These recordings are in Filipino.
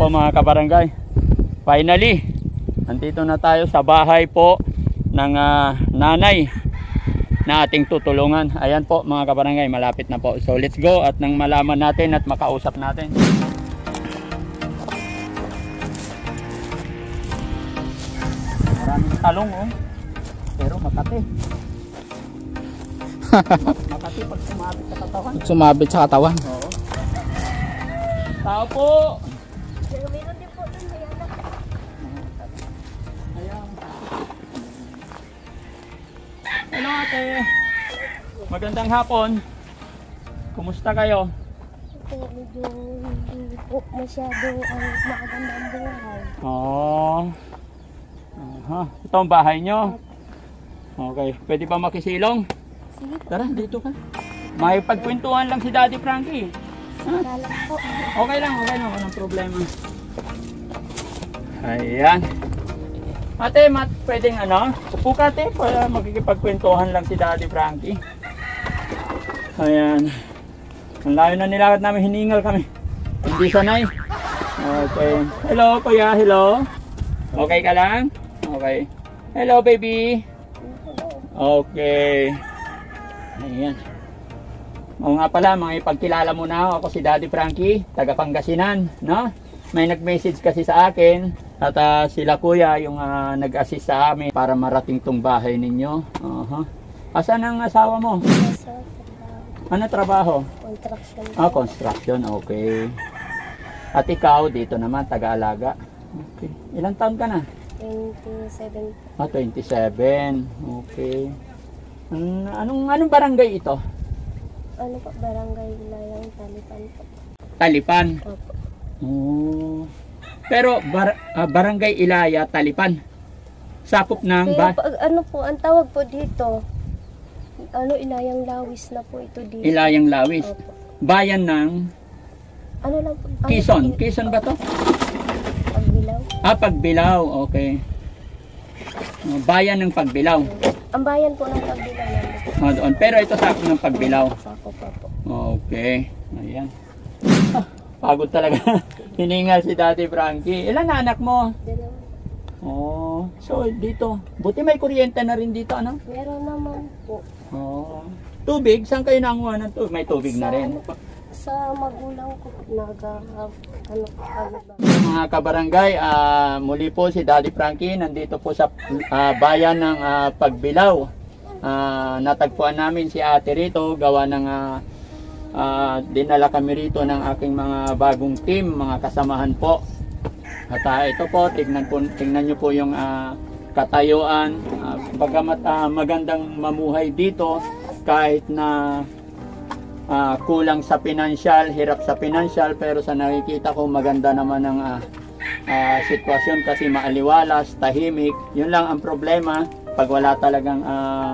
po mga kabarangay. Finally, nandito na tayo sa bahay po ng nanay na ating tutulungan. Ayan po mga kabarangay, malapit na po. So let's go at nang malaman natin at makausap natin. Maraming talong oh. Pero makati. Makati pag sumabit sa katawan. Pag sumabit sa katawan. Oo. Tao po. Meron din po dun, may anak. Ayan. Hello ate. Magandang hapon. Kumusta kayo? Ito, medyo hindi po masyado ang maganda ang buhay. Oo. Ito ang bahay nyo. Okay. Pwede ba makisilong? Sige po. Tara, dito ka. May pagkwentuhan lang si Daddy Frankie. Kala po. Okay lang. Walang problema. Ayan. Ate, pwedeng upo ka ate para magkikipagkwentuhan lang si Daddy Frankie. Ayan. Ang layo na nilakad namin, hiningal kami. Hindi sanay. Okay. Hello kuya, hello. Okay ka lang? Okay. Hello baby. Okay. Ayan. Oo nga pala, mga ipagkilala mo na ako si Daddy Frankie, taga Pangasinan, no? May nag-message kasi sa akin at sila kuya yung nag-assist sa amin para marating tong bahay ninyo. Asan ang asawa mo? Sa trabaho. Ano trabaho? Construction. Construction, okay. At ikaw dito naman, taga-alaga. Okay. Ilang taon ka na? 27. 27. Okay. Anong barangay ito? Ano po, barangay Layang Talipan po. Talipan. Opo. Oh. Pero barangay Ilaya, Talipan. Sakop ng Kaya ano po, ang tawag po dito, Ilayang Lawis na po ito dito. Ilayang Lawis. Opo. Bayan ng Ano lang po? Quezon. Quezon ba to? Pagbilaw. Pagbilaw. Okay. Bayan ng Pagbilaw. Ang bayan po ng Pagbilaw lang. Doon. Pero ito sakop ng Pagbilaw. Sako pa po. Okay. Ayan. Pagod talaga. Hiningal si Daddy Frankie. Ilan na anak mo? Dalawa. Oh. So dito. Buti may kuryente na rin dito, ano? Meron naman po. Oh. Tubig? Saan kayo nanguha ng tubig? May tubig na rin. Sa magulang ko ba? Mga kabarangay, muli po si Daddy Frankie nandito po sa bayan ng Pagbilaw. Natagpuan namin si ate rito, gawa ng dinala kami rito ng aking mga bagong team, mga kasamahan po. At ito po, tingnan nyo po yung katayuan. Bagamat magandang mamuhay dito, kahit na kulang sa pinansyal, hirap sa pinansyal, pero sa nakikita ko maganda naman ang sitwasyon kasi maaliwalas, tahimik. Yun lang ang problema, pag wala talagang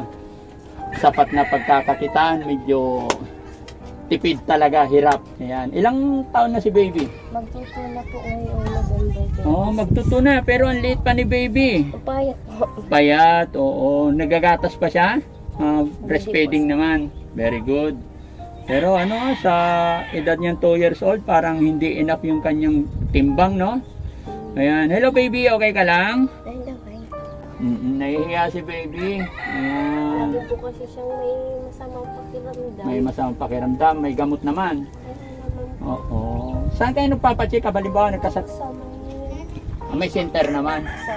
sapat na pagkakakitaan, medyo tipid talaga, hirap. Ayan. Ilang taon na si baby? Magtuto na po ngayon November. Oo, magtuto na, pero ang liit pa ni baby. Payat po. Payat, oo. Nagagatas pa siya? Breastfeeding naman. Very good. Pero sa edad niyang 2 years old, parang hindi enough yung kanyang timbang, no? Ayan. Hello baby, okay ka lang? Nahihiya si baby. Ayan. Lagi po kasi siyang may masamang pakiramdam. May masamang pakiramdam, may gamot naman. Oo. Saan kayo nagpapacheck? Halimbawa, Sa may center naman. sa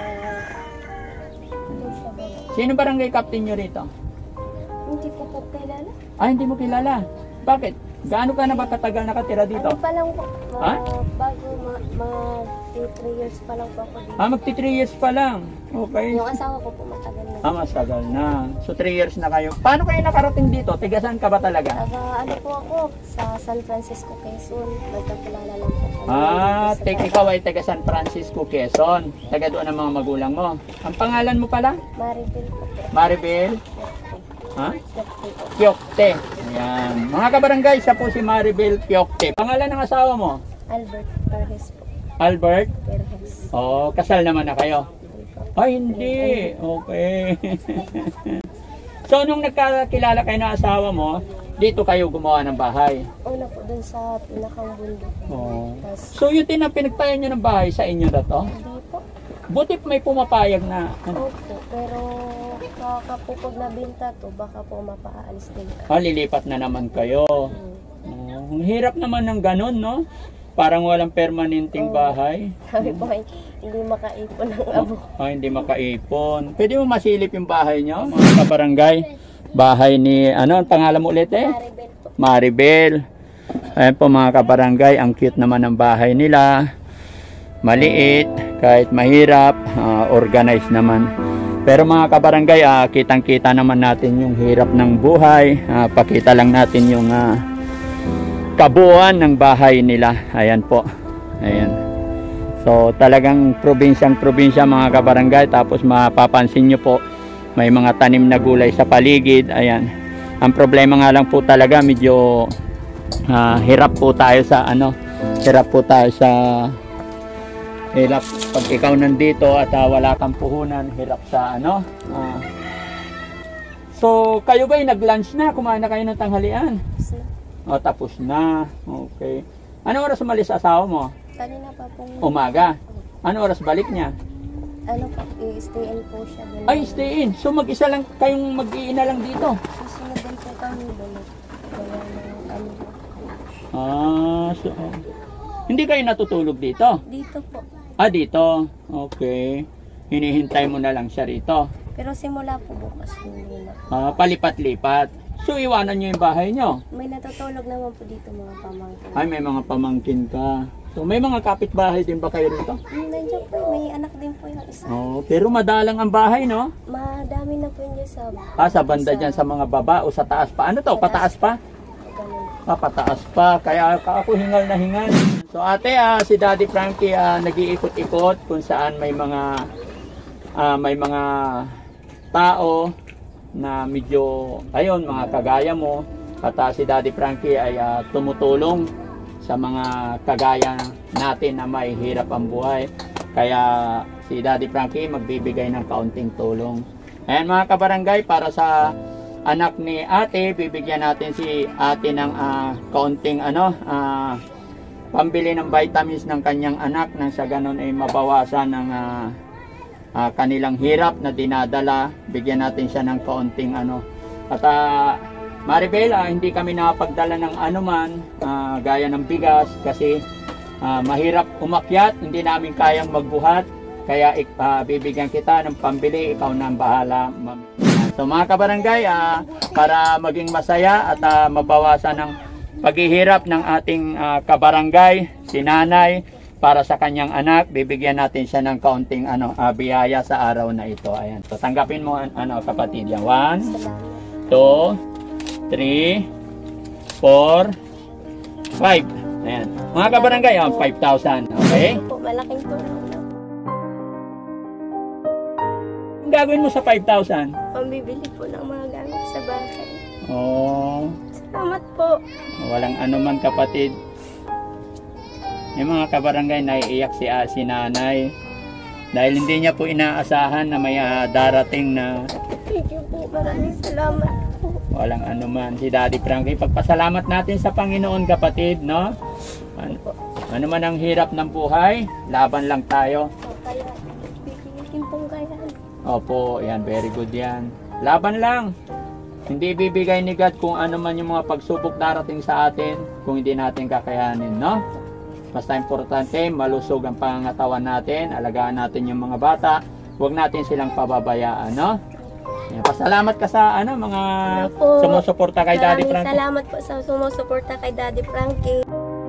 Sino barangay captain nyo rito? hindi ko po kilala. Hindi mo kilala. Bakit? Gaano ka na ba katagal nakatira dito? Ano pa lang po, bago 3 years pa lang po ako dito. Magti 3 years pa lang. Okay. Yung asawa ko po matagal na. Matagal na. So 3 years na kayo. Paano kayo nakarating dito? Tiga saan ka ba talaga? Ano po ako, sa San Francisco, Quezon. Nagkakilala lang po. Ikaw ay taga San Francisco, Quezon. Taga doon ang mga magulang mo. Ang pangalan mo pala? Maribel po. Maribel? Piokte. Ayan. Mga kabarangay, siya po si Maribel Piokte. Pangalan ng asawa mo? Albert Perez po. Albert? Perez. Kasal naman na kayo? Hindi. Okay. So, nung nagkakilala kayo ng asawa mo, Dito kayo gumawa ng bahay. Una po dun sa pinakang bundok. Oh. Tapos, So yung pinagtayan nyo ng bahay sa inyo na to? hindi po. Buti may pumapayag na. Opo, pero kapupag na binta to, baka po mapaalis din ka. Lilipat na naman kayo. Ang hirap naman ng ganun, no? Parang walang permanenteng bahay. Sabi po ay hindi makaipon ng abo. Hindi makaipon. Pwede mo masilip yung bahay nyo? Mga kabarangay, bahay ni, ano, ang pangalan mo ulit eh? Maribel po. Maribel. Ayan po mga kabarangay, ang cute naman ng bahay nila. Maliit, kahit mahirap, organized naman. Pero mga kabarangay, kitang-kita naman natin yung hirap ng buhay. Pakita lang natin yung kabuuan ng bahay nila. Ayan po. Ayan. So talagang probinsyang-probinsya mga kabarangay. Tapos mapapansin nyo po, may mga tanim na gulay sa paligid. Ayan. Ang problema nga lang po talaga, medyo hirap po tayo sa hirap pag ikaw nandito at wala kang puhunan, hirap sa so kayo ba'y nag-lunch na? Kumain na kayo ng tanghalian? Tapos na. Okay. Ano oras umalis asawa mo? Kanina pa pong Umaga. Ano oras balik niya? ano po, i-stay in po siya. Doon. Ay, stay in. So mag-isa lang kayong mag-iina lang dito? Susunod din po kami doon. Kaya ano po. So hindi kayo natutulog dito? Dito po. Dito. Okay. Hinihintay mo na lang siya rito. Pero simula po bukas hindi na. Palipat-lipat. So iwanan nyo yung bahay nyo? May natutulog naman po dito mga pamangkin. Ay, may mga pamangkin ka. So may mga kapitbahay din ba kayo rito? Nandiyan po, may anak din po yung isa. Pero madalang ang bahay, no? Madami na po yun sa Sa banda dyan sa mga baba o sa taas pa. Ano to? Pataas pa? ganun. Pataas pa. Kaya ako hingal na hingal. So ate, si Daddy Frankie nag-iikot-ikot kung saan may mga tao na medyo, ayun, mga kagaya mo. At si Daddy Frankie ay tumutulong sa mga kagaya natin na may hirap ang buhay. Kaya si Daddy Frankie magbibigay ng kaunting tulong. Ayan mga kabarangay, para sa anak ni ate, bibigyan natin si ate ng kaunting pambili ng vitamins ng kanyang anak nang sa ganun ay mabawasan ng kanilang hirap na dinadala. Bigyan natin siya ng kaunting At Maribel, hindi kami nakapagdala ng anuman gaya ng bigas kasi mahirap umakyat, hindi namin kayang magbuhat. Kaya bibigyan kita ng pambili, ikaw na ang bahala. So mga kabarangay, para maging masaya at mabawasan ng paghihirap ng ating kabarangay, si nanay, para sa kanyang anak, bibigyan natin siya ng kaunting biyaya sa araw na ito. Ayan. So tanggapin mo kapatid yan. 1, 2, 3, 4, 5. Ayan. Mga kabarangay, 5,000. Okay? Po, malaking tulong. Ang gagawin mo sa 5,000? Pambibili po ng mga gamit sa bahay. Salamat po. Walang anuman kapatid. Yung mga kabarangay, naiiyak si nanay. Dahil hindi niya po inaasahan na may darating na Thank you po. Maraming salamat po. walang anuman. Si Daddy Frankie, pagpasalamat natin sa Panginoon kapatid, no? Ano man ang hirap ng buhay, laban lang tayo. So, kaya bibigyan pong kaya. Opo, yan, very good yan. Laban lang. Hindi bibigay ni God kung ano man yung mga pagsubok darating sa atin kung hindi natin kakayanin, no? Basta importante, malusog ang pangangatawan natin, alagaan natin yung mga bata, huwag natin silang pababayaan, no? Yan, pasalamat ka sa mga sumusuporta kay Daddy Frankie. Maraming salamat po sa sumusuporta kay Daddy Frankie.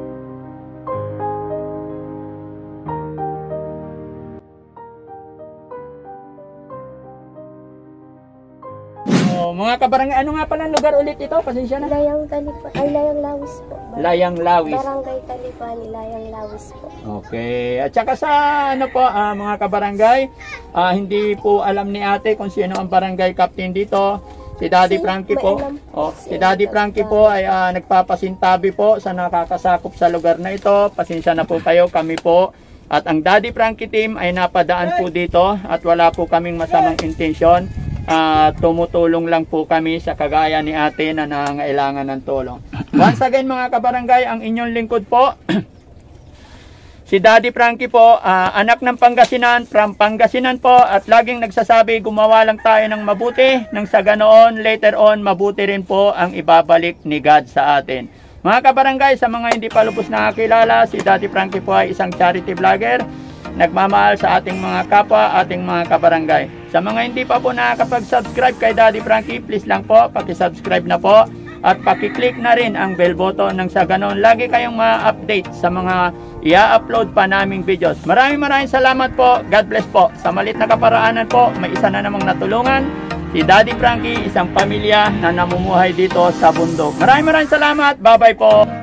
Mga kabarangay, ano nga pala lugar ulit ito? Pasensya na. Layang Talipan, Layang Lawis po. Layang Lawis. Barangay Talipan, Layang Lawis po. Okay. At saka sa mga kabarangay, hindi po alam ni ate kung sino ang barangay captain dito. Si Daddy Frankie po. Si Daddy Frankie po ay nagpapasintabi po sa nakakasakop sa lugar na ito. Pasensya na po kayo, kami po. At ang Daddy Frankie team ay napadaan po dito at wala po kaming masamang intensyon. tumutulong lang po kami sa kagaya ni ate na nangangailangan ng tulong. Once again mga kabarangay, ang inyong lingkod po, si Daddy Frankie po, anak ng Pangasinan, from Pangasinan po, at laging nagsasabi gumawa lang tayo ng mabuti, nang sa ganoon later on mabuti rin po ang ibabalik ni God sa atin. Mga kabarangay, sa mga hindi pa lubos nakakilala, si Daddy Frankie po ay isang charity vlogger, nagmamahal sa ating mga kapwa, ating mga kabarangay. Sa mga hindi pa po nakakapag-subscribe kay Daddy Frankie, please lang po, paki-subscribe na po at paki-click na rin ang bell button nang sa ganon lagi kayong ma-update sa mga i-upload pa naming videos. Maraming salamat po. God bless po. Sa malit na kaparaanan po, may isa na namang natulungan, si Daddy Frankie, isang pamilya na namumuhay dito sa bundok. Maraming salamat. Bye-bye po.